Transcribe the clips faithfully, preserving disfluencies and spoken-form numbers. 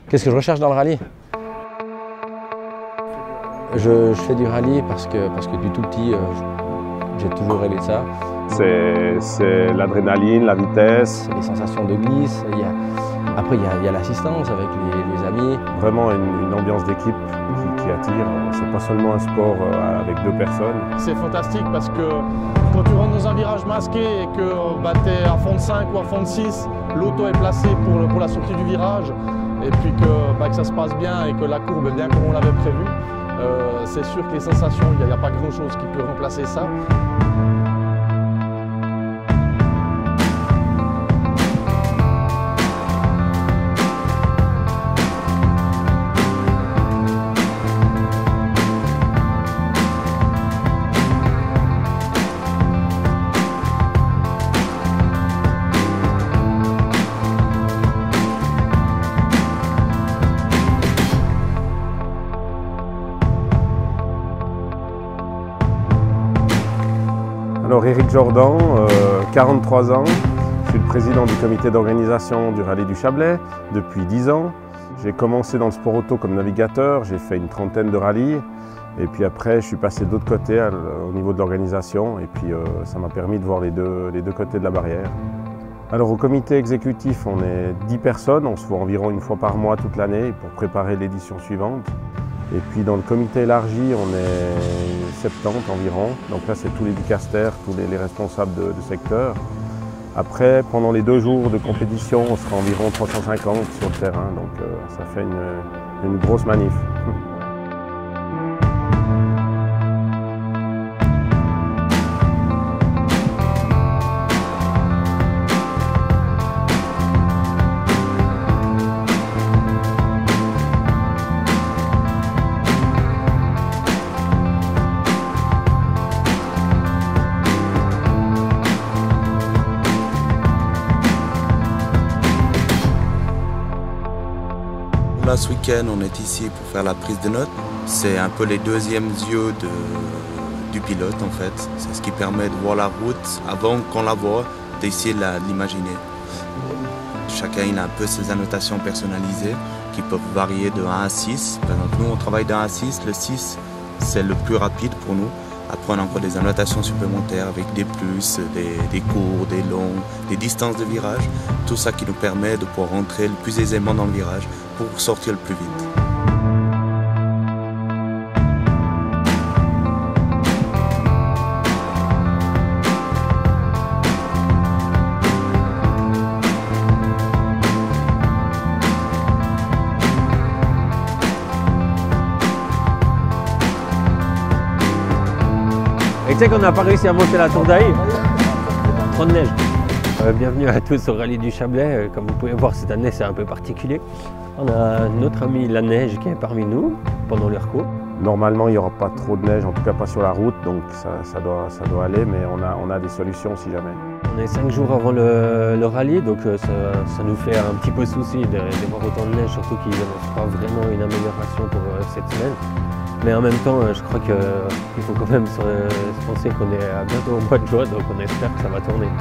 Qu'est-ce que je recherche dans le rallye? je, je fais du rallye parce que, parce que du tout petit, euh, j'ai toujours rêvé de ça. C'est l'adrénaline, la vitesse. C'est les sensations de glisse. Il y a, après, il y a, il y a l'assistance avec les, les amis. Vraiment une, une ambiance d'équipe qui, qui attire. C'est pas seulement un sport avec deux personnes. C'est fantastique parce que quand tu rentres dans un virage masqué et que bah, tu es à fond de cinq ou à fond de six, l'auto est placée pour, pour la sortie du virage, et puis que, bah, que ça se passe bien et que la courbe est bien comme on l'avait prévu, euh, c'est sûr que les sensations, il n'y a, a pas grand chose qui peut remplacer ça. Alors Éric Jordan, euh, quarante-trois ans, je suis le président du comité d'organisation du Rallye du Chablais depuis dix ans. J'ai commencé dans le sport auto comme navigateur, j'ai fait une trentaine de rallyes et puis après je suis passé de l'autre côté à, au niveau de l'organisation et puis euh, ça m'a permis de voir les deux, les deux côtés de la barrière. Alors au comité exécutif on est dix personnes, on se voit environ une fois par mois toute l'année pour préparer l'édition suivante. Et puis dans le comité élargi, on est soixante-dix environ. Donc là, c'est tous les dicasters, tous les, les responsables de, de secteur. Après, pendant les deux jours de compétition, on sera environ trois cent cinquante sur le terrain. Donc euh, ça fait une, une grosse manif. Là, ce week-end, on est ici pour faire la prise de notes. C'est un peu les deuxièmes yeux de, du pilote, en fait. C'est ce qui permet de voir la route avant qu'on la voit, d'essayer de l'imaginer. Chacun il a un peu ses annotations personnalisées qui peuvent varier de un à six. Par exemple, nous, on travaille de un à six. Le six, c'est le plus rapide pour nous. Après, on a encore des annotations supplémentaires avec des plus, des, des courts, des longs, des distances de virage. Tout ça qui nous permet de pouvoir rentrer le plus aisément dans le virage pour sortir le plus vite. Et tu sais qu'on n'a pas réussi à monter la tour d'Aï. Trop de neige. Euh, bienvenue à tous au Rallye du Chablais. Euh, comme vous pouvez voir, cette année c'est un peu particulier. On a notre ami la neige qui est parmi nous pendant le recours. Normalement, il n'y aura pas trop de neige, en tout cas pas sur la route, donc ça, ça, doit, ça doit aller, mais on a, on a des solutions si jamais. On est cinq jours avant le, le rallye, donc ça, ça nous fait un petit peu souci de, de voir autant de neige, surtout qu'il n'annonce pas vraiment une amélioration pour cette semaine. Mais en même temps, je crois qu'il faut quand même se, se penser qu'on est bientôt au mois de juin, donc on espère que ça va tourner.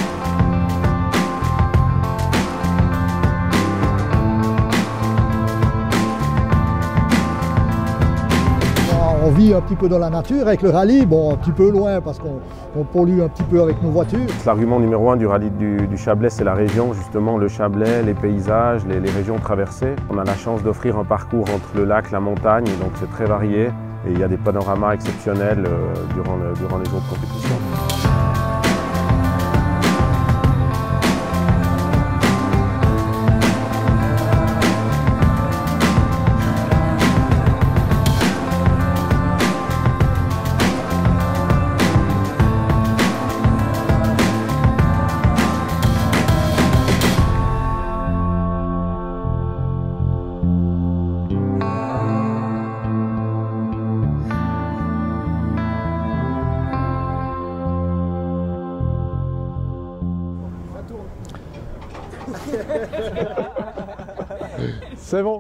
On vit un petit peu dans la nature avec le rallye, bon un petit peu loin parce qu'on pollue un petit peu avec nos voitures. L'argument numéro un du rallye du, du Chablais, c'est la région, justement le Chablais, les paysages, les, les régions traversées. On a la chance d'offrir un parcours entre le lac, la montagne, donc c'est très varié et il y a des panoramas exceptionnels euh, durant, le, durant les autres compétitions. C'est bon.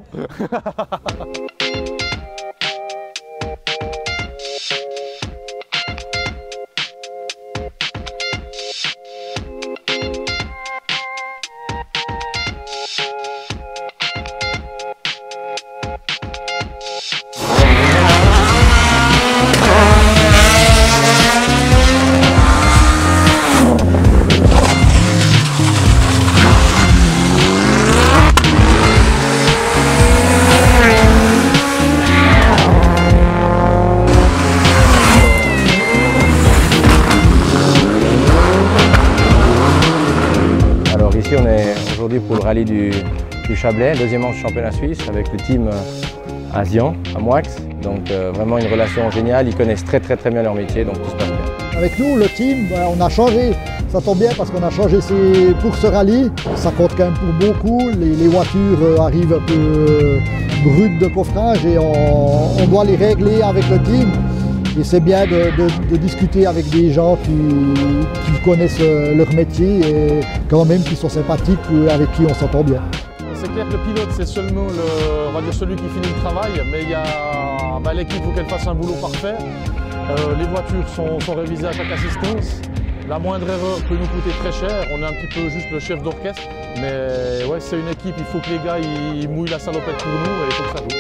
aujourd'hui pour le rallye du, du Chablais, deuxième manche du championnat suisse avec le team euh, Asian à Moix. Donc euh, vraiment une relation géniale, ils connaissent très très très bien leur métier, donc tout se passe bien. Avec nous, le team, on a changé. Ça tombe bien parce qu'on a changé ses, pour ce rallye. Ça compte quand même pour beaucoup. Les, les voitures arrivent un peu brutes de coffrage et on, on doit les régler avec le team. Et c'est bien de, de, de discuter avec des gens qui, qui connaissent leur métier et quand même qui sont sympathiques, avec qui on s'entend bien. C'est clair que le pilote, c'est seulement le, on va dire celui qui finit le travail, mais il y a bah, l'équipe, il faut qu'elle fasse un boulot parfait. Euh, les voitures sont, sont révisées à chaque assistance. La moindre erreur peut nous coûter très cher. On est un petit peu juste le chef d'orchestre. Mais ouais, c'est une équipe, il faut que les gars ils mouillent la salopette pour nous et il faut que ça roule.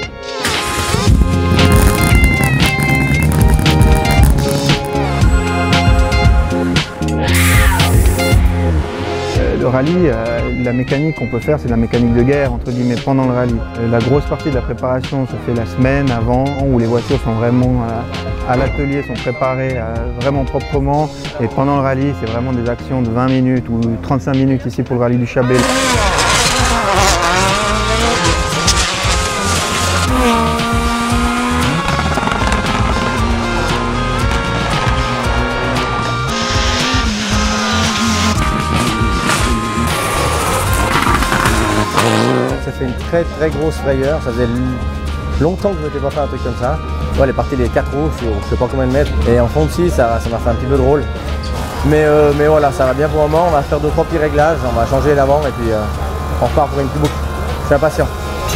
Le rallye, la mécanique qu'on peut faire, c'est de la mécanique de guerre, entre guillemets, pendant le rallye. La grosse partie de la préparation se fait la semaine avant, où les voitures sont vraiment à l'atelier, sont préparées vraiment proprement. Et pendant le rallye, c'est vraiment des actions de vingt minutes ou trente-cinq minutes ici pour le rallye du Chablais. Ça fait une très très grosse frayeur, ça faisait longtemps que je n'étais pas fait un truc comme ça. Ouais, elle est partie des quatre roues sur je sais pas combien de mètres et en fond de six, ça m'a fait un petit peu drôle. Mais, euh, mais voilà, ça va bien pour le moment, on va faire deux trois petits réglages, on va changer l'avant et puis euh, on repart pour une petite boucle. Je suis impatient.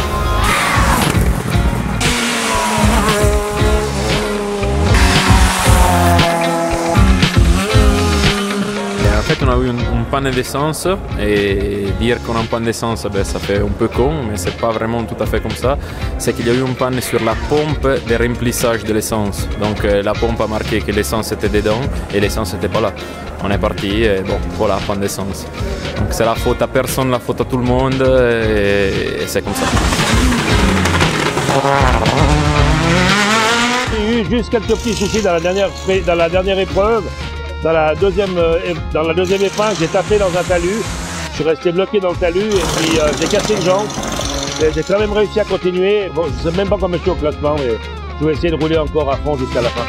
En fait, on a eu une, une panne d'essence et dire qu'on a une panne d'essence, ben, ça fait un peu con, mais c'est pas vraiment tout à fait comme ça. C'est qu'il y a eu une panne sur la pompe de remplissage de l'essence. Donc euh, la pompe a marqué que l'essence était dedans et l'essence n'était pas là. On est parti et bon, voilà, panne d'essence. Donc c'est la faute à personne, la faute à tout le monde et, et c'est comme ça. Il y a eu juste quelques petits soucis dans la dernière, dans la dernière épreuve. Dans la deuxième, dans la deuxième épingle, j'ai tapé dans un talus. Je suis resté bloqué dans le talus et puis euh, j'ai cassé une jambe. J'ai quand même réussi à continuer. Bon, je ne sais même pas comment je suis au classement, mais je vais essayer de rouler encore à fond jusqu'à la fin.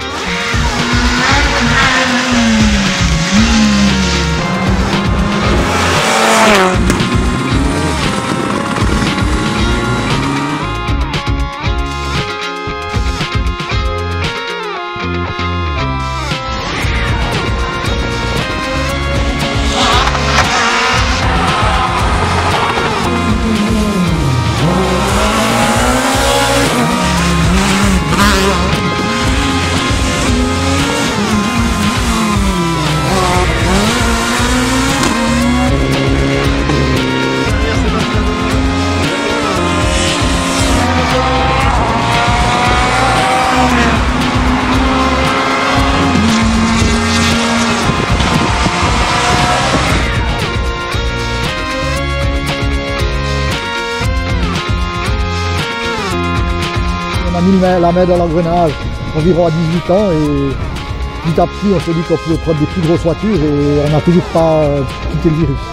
On a mis la main dans l'engrenage environ à dix-huit ans et petit à petit on s'est dit qu'on pouvait prendre des plus grosses voitures et on n'a toujours pas quitté le virus.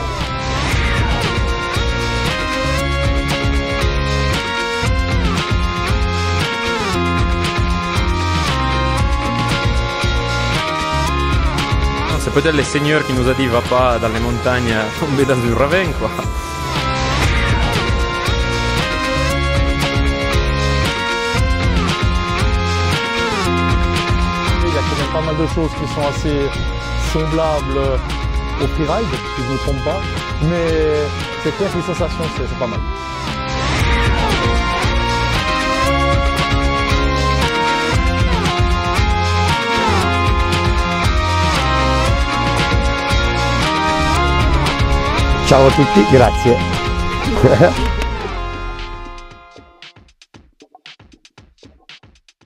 C'est peut-être le Seigneur qui nous a dit va pas dans les montagnes tomber dans une ravin quoi. Pas mal de choses qui sont assez semblables au freeride, si je ne me trompe pas, mais c'est clair que les sensations, c'est pas mal. Ciao a tutti, grazie.